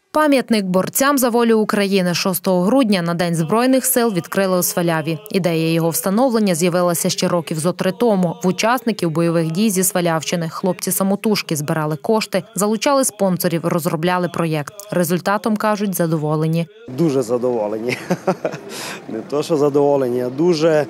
Пам'ятник борцям за волю України 6 грудня на День Збройних сил відкрили у Сваляві. Ідея його встановлення з'явилася ще років зо 3 тому. В учасників бойових дій зі Свалявщини хлопці-самотужки збирали кошти, залучали спонсорів, розробляли проєкт. Результатом, кажуть, задоволені. Дуже задоволені. Не то, що задоволені, а дуже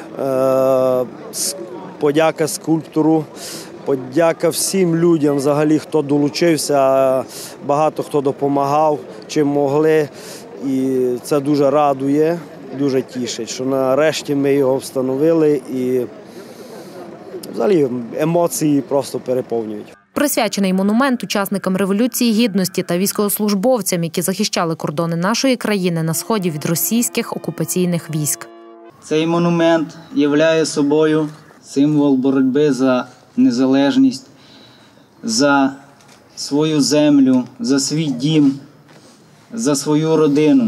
подяка скульптору. Подяка всім людям, взагалі, хто долучився, багато хто допомагав, чим могли. І це дуже радує, дуже тішить, що нарешті ми його встановили і взагалі емоції просто переповнюють. Присвячений монумент учасникам Революції Гідності та військовослужбовцям, які захищали кордони нашої країни на сході від російських окупаційних військ. Цей монумент являє собою символ боротьби за незалежність, за свою землю, за свій дім, за свою родину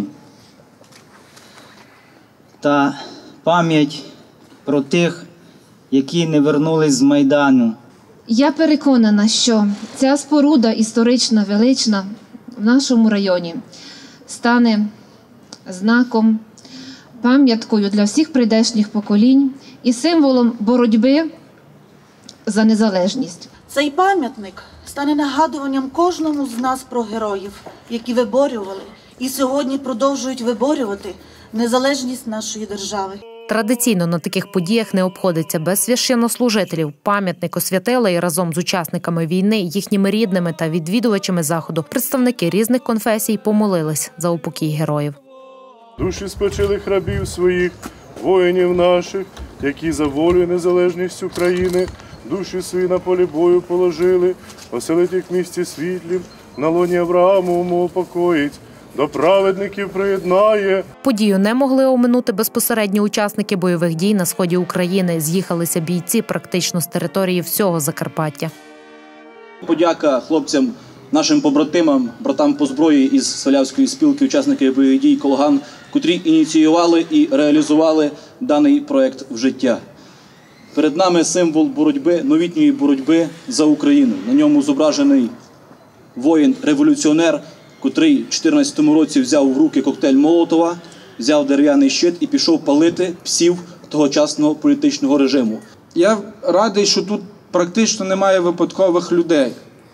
та пам'ять про тих, які не вернулись з Майдану. Я переконана, що ця споруда історична, велична в нашому районі стане знаком, пам'яткою для всіх прийдешніх поколінь і символом боротьби за незалежність. Цей пам'ятник стане нагадуванням кожному з нас про героїв, які виборювали і сьогодні продовжують виборювати незалежність нашої держави. Традиційно на таких подіях не обходиться без священнослужителів. Пам'ятник освятили і разом з учасниками війни, їхніми рідними та відвідувачами заходу представники різних конфесій помолились за упокій героїв. Душі спочилих рабів своїх, воїнів наших, які за волю і незалежність України душі свої на полі бою положили, поселить їх в місті світлім, на лоні Авраамовому упокоїть, до праведників приєднає. Подію не могли оминути безпосередні учасники бойових дій на сході України. З'їхалися бійці практично з території всього Закарпаття. Подяка хлопцям, нашим побратимам, братам по зброї із Свалявської спілки учасників бойових дій «Колган», котрі ініціювали і реалізували даний проєкт в життя. Перед нами символ боротьби, новітньої боротьби за Україну. На ньому зображений воїн-революціонер, котрий у 2014 році взяв в руки коктейль Молотова, взяв дерев'яний щит і пішов палити псів тогочасного політичного режиму. Я радий, що тут практично немає випадкових людей.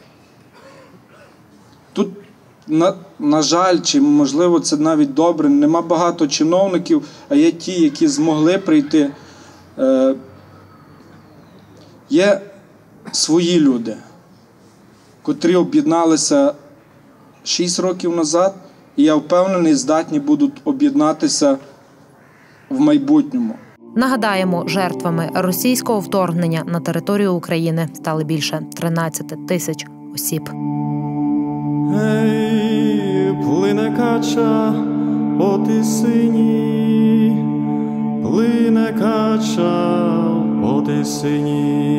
Тут, на жаль, чи можливо це навіть добре, нема багато чиновників, а є ті, які змогли прийти. Є свої люди, котрі об'єдналися 6 років назад, і я впевнений, здатні будуть об'єднатися в майбутньому. Нагадаємо, жертвами російського вторгнення на територію України стали більше 13 тисяч осіб. Ей, плине кача по Тисині, плине кача по Тисині.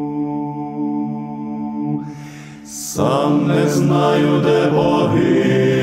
Сам не знаю, де боги.